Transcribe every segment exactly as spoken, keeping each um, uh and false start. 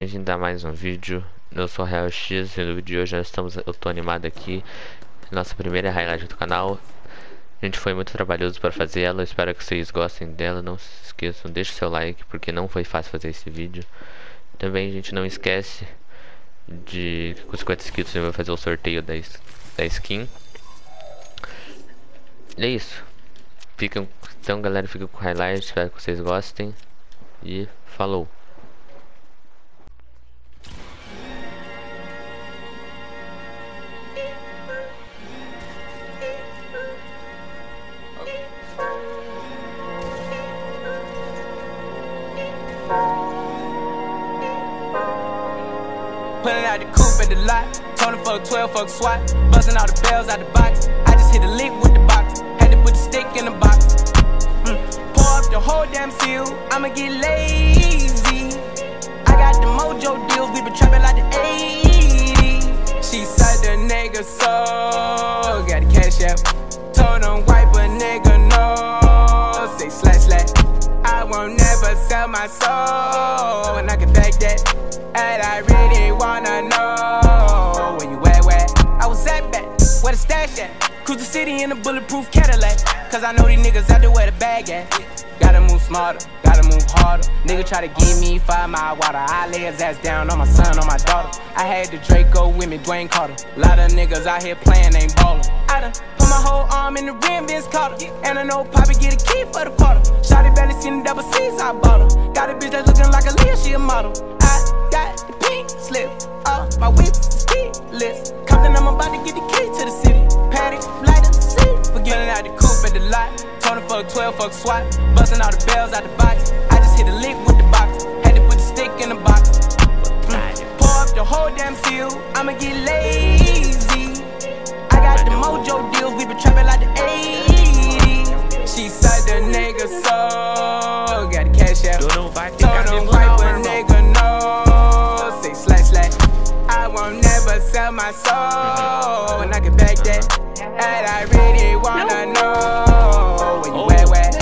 Bem-vindo a mais um vídeo. Eu sou o Real X e no vídeo de hoje nós estamos, eu tô animado aqui. Nossa primeira highlight do canal. A gente foi muito trabalhoso para fazer ela, eu espero que vocês gostem dela. Não se esqueçam, deixe seu like, porque não foi fácil fazer esse vídeo. Também a gente não esquece de com cinquenta inscritos eu vou fazer o sorteio da, da skin. E é isso. Ficam, então galera, fica com o highlight, espero que vocês gostem. E falou! Pulling out the coupe at the lot, Tony fuck twelve, fuck SWAT, busting all the bells out the box. I just hit a lick with the box, had to put the stick in the box. Mm. Pour up the whole damn seal, I'ma get lazy. I got the mojo deals, we been trapping like the eighties. She said the nigga so, got the cash out. Told him wipe a nigga no, say slash slash. I won't never sell my soul, and I can back that. And I really wanna know where you at, where I was at back, where the stash at. Cruise the city in a bulletproof Cadillac, cause I know these niggas out there where the bag at. Gotta move smarter, gotta move harder. Nigga try to give me five mile water, I lay his ass down on my son, on my daughter. I had the Draco with me, Dwayne Carter. Lot of niggas out here playing, ain't ballin'. I done put my whole arm in the rim, Vince Carter. And I know Poppy get a key for the quarter. Shawty barely seen the double C's, I bought her. Got a bitch that's looking like a Leah, she a model. I got the pink slip, uh, my whips is keyless. Compton, I'm about to get the key to the city. Paddock, light up the city. Forgetting out the coupe at the lot. Tony fuck twelve, fuck SWAT, busting all the bells out the box. I just hit a lick with the box, had to put the stick in the box. Mm. Pour up the whole damn seal, I'ma get lazy. I got the mojo deals, we been trapping like the eighties. She said the nigga so, got the cash out. Told him wipe a nigga no, say slash slash. I won't never sell my soul, and I can back that. And I really wanna know where you at, where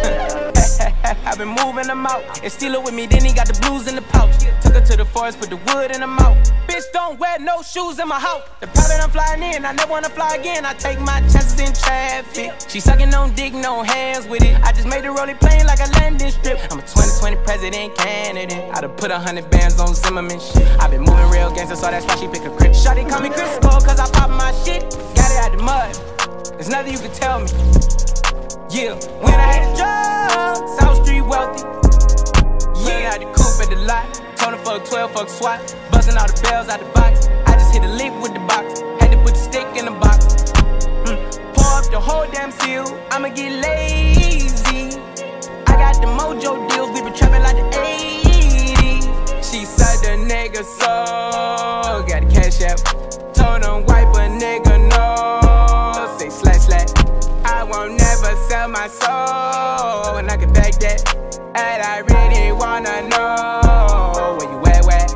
I've been moving them out, and steal it with me, then he got the blues in the pouch. Took her to the forest, put the wood in the mouth. Bitch, don't wear no shoes in my house. The private I'm flying in, I never wanna fly again. I take my chances in traffic. She sucking on dick, no hands with it. I just made the rolling plane like a landing strip. I'm a twenty twenty president candidate. I done put a hundred bands on Zimmerman shit. I been moving real gangster, so that's why she pick a crit. Shawty call me Crisco, cause I pop my shit. Got it out the mud, there's nothing you can tell me. Yeah, when I had the drugs, South Street wealthy. Yeah, out the coupe at the lot. Tony fuck twelve, fuck SWAT, busting all the bells out the box. I just hit a lick with the box, had to put the stick in the box. Mm. Pour up the whole damn seal, I'ma get lazy. I got the mojo deals, we been trapping like the eighties. She said the nigga so, got the cash out. Told him wipe a nigga no, say slash slash. I won't never sell my soul, and I can back that. And I really wanna know where you at, where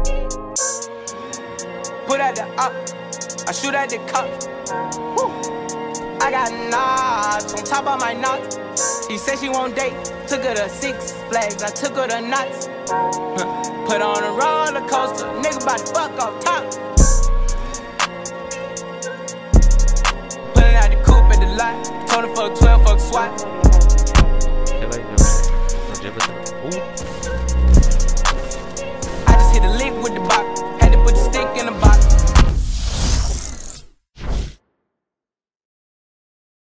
put at the up, I shoot at the cup. Woo. I got knots on top of my knots. She said she won't date, took her to Six Flags, I took her to nuts. Put on a roller coaster, nigga bout to fuck off top. Pulling out the coupe at the lot, Tony fuck twelve, fuck SWAT. Você vai ver, onde é que eu tô? Uh.